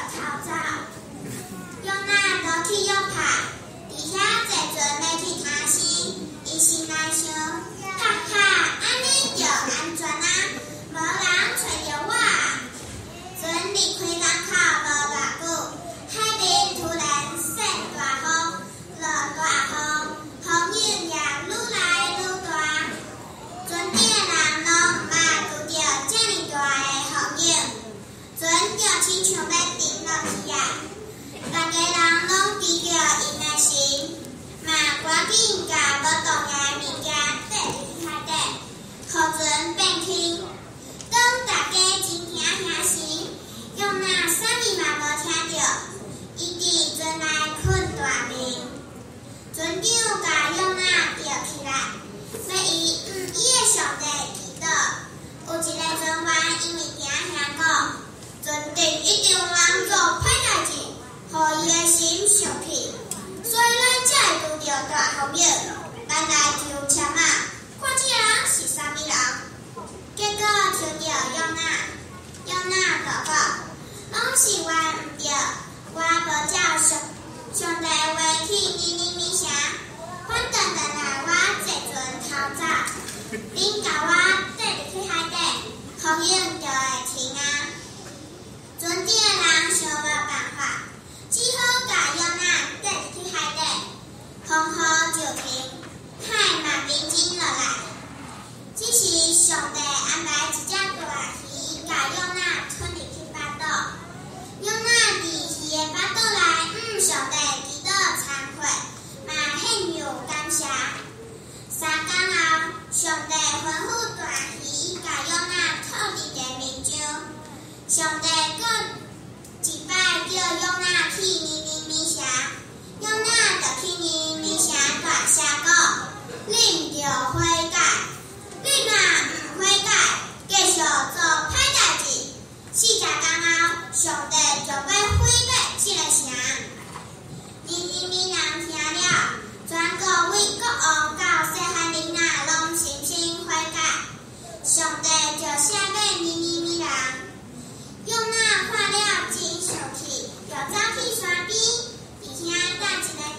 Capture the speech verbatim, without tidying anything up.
逃走。用那落去又怕，伫遐坐阵要去他心，伊心内想，哈哈，安尼就安全啊，无人找着我。阵离开港口无偌久，海面突然闪大风，落大雨，风影也愈来愈大。船顶的人拢毋捌拄着遮尔大的风影，船就亲像要沉落去啊！大家人拢记着因的心，嘛赶紧甲无动的物件缀入去海底，互船变轻。当大家真惊遐时，用那啥物嘛无听着，伊伫船内困大眠。船长甲用那吊起来，要伊毋伊的上帝祈祷。有一个船员因为惊遐讲，船顶一定有人做歹代志，互伊的心生气，所以咱才会拄着大风影。咱来抽签啊，看这个人是啥物人。结果抽到用那，用那祷告，拢是我毋对，我无照上上帝的话去咪咪咪声，反倒倒来我坐船逃走，恁甲我缀入去海底，风影就会停啊。船顶的人想无办法，只好甲用那缀入去海底，风雨就停，海嘛平静落来。只是上帝安排一只大鱼，甲用那吞入去巴肚，用那伫鱼的巴肚内，向上帝祈祷忏悔，嘛献上感谢。三天后，上帝吩咐大鱼甲用那吐伫地面上，上帝搁一摆叫用那去咪咪咪声，用那就去咪咪咪声大声讲：恁着悔改。你若毋悔改，继续做歹代志，四十天后，上帝就要毁灭这个城。咪咪咪人听了，全国位国王到细汉囡仔拢深深悔改，上帝就赦免咪咪咪人。用那看了真生气，就走去山边，伫遐等一个